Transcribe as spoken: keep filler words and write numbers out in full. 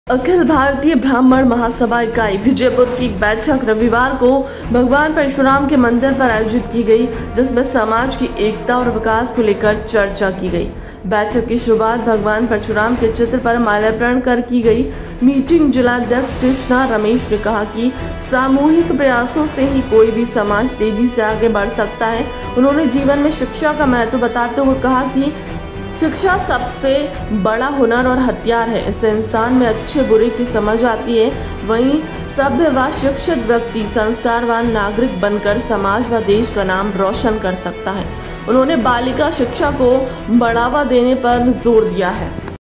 अखिल भारतीय ब्राह्मण महासभा इकाई विजयपुर की एक बैठक रविवार को भगवान परशुराम के मंदिर पर आयोजित की गई, जिसमें समाज की एकता और विकास को लेकर चर्चा की गई। बैठक की शुरुआत भगवान परशुराम के चित्र पर माल्यार्पण कर की गई। मीटिंग जिलाध्यक्ष कृष्णा रमेश ने कहा कि सामूहिक प्रयासों से ही कोई भी समाज तेजी से आगे बढ़ सकता है। उन्होंने जीवन में शिक्षा का महत्व बताते हुए कहा कि शिक्षा सबसे बड़ा हुनर और हथियार है। इससे इंसान में अच्छे बुरे की समझ आती है। वहीं सभ्य व शिक्षित व्यक्ति संस्कारवान नागरिक बनकर समाज व देश का नाम रोशन कर सकता है। उन्होंने बालिका शिक्षा को बढ़ावा देने पर जोर दिया है।